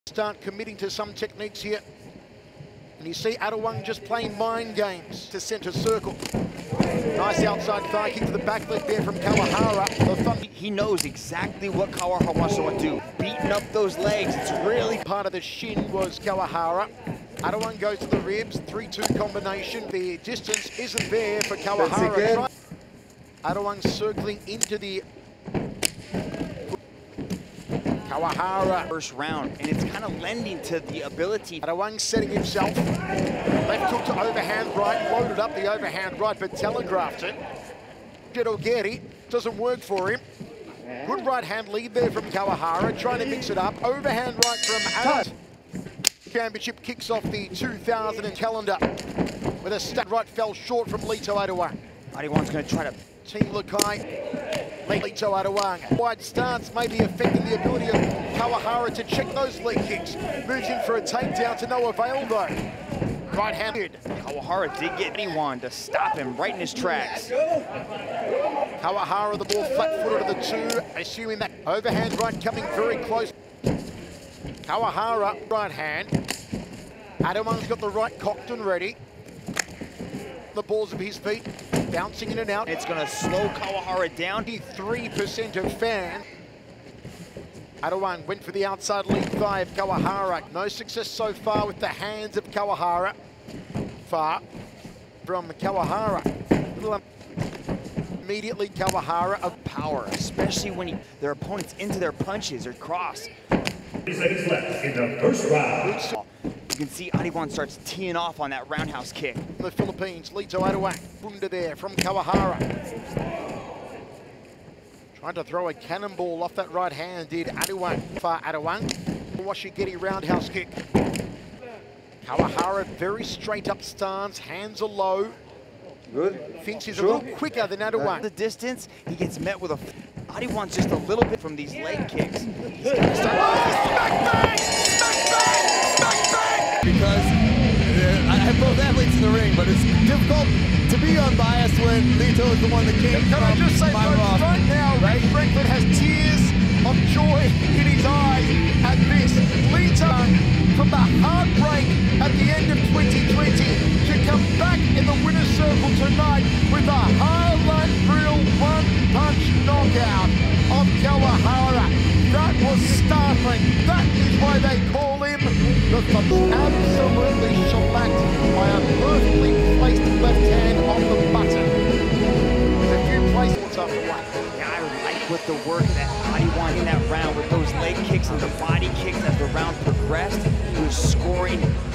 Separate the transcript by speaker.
Speaker 1: Start committing to some techniques here. And you see Adewang just playing mind games to centre circle. Nice outside thigh kick to the back leg there from Kawahara.
Speaker 2: He knows exactly what Kawahara wants to do. Beating up those legs, it's really...
Speaker 1: Part of the shin was Kawahara. Adewang goes to the ribs, 3-2 combination. The distance isn't there for Kawahara. Adewang circling into the... Kawahara.
Speaker 2: First round, and it's kind of lending to the ability.
Speaker 1: Adewang setting himself. Left hook to overhand right, loaded up the overhand right, but telegraphed it. Ogeri doesn't work for him. Good right hand lead there from Kawahara, trying to mix it up. Overhand right from Adewang. Championship kicks off the 2000 calendar with a stat right fell short from Lito Adewang.
Speaker 2: Adewang's going to try to...
Speaker 1: Team Lukai, Lito Adewang. Wide stance may be affecting the ability of Kawahara to check those leg kicks. Moves in for a takedown to no avail though. Right-handed.
Speaker 2: Kawahara did get anyone to stop him right in his tracks.
Speaker 1: Kawahara the ball flat-footed to the two, assuming that overhand right coming very close. Kawahara, right hand. Adewang's got the right cocked and ready. The balls of his feet, bouncing in and out.
Speaker 2: It's going to slow Kawahara down.
Speaker 1: 3% of fans. Adewang went for the outside lead thigh of Kawahara. No success so far with the hands of Kawahara. Far from Kawahara. Immediately Kawahara of
Speaker 2: power, especially when their opponents into their punches or cross.
Speaker 3: 30 seconds left in the first round.
Speaker 2: You can see Adewang starts teeing off on that roundhouse kick.
Speaker 1: The Philippines, Lito Adewang, bunda there from Kawahara. Trying to throw a cannonball off that right hand, did Adewang. For Adewang, Washigiri roundhouse kick. Kawahara, very straight up stance, hands are low.
Speaker 4: Good.
Speaker 1: Thinks he's a little quicker than Adewang.
Speaker 2: The distance, he gets met with a... Adewang's just a little bit from these leg kicks. He's gonna start...
Speaker 5: Because I have both athletes in the ring, but it's difficult to be unbiased when Lito is the one that came
Speaker 1: Can I just say,
Speaker 5: my
Speaker 1: folks,
Speaker 5: roster.
Speaker 1: right now, Ray Frankfurt has tears of joy in his eyes at this. Lito, from the heartbreak at the end of 2020, to come back in the winner's circle tonight with a highlight reel one-punch knockout of Kawahara. That was startling. That is why they call him the absolutely shellacked by a perfectly placed left hand on the button. The few placements after one.
Speaker 2: Yeah, I like with the work that Adewang in that round with those leg kicks and the body kicks as the round progressed. He was scoring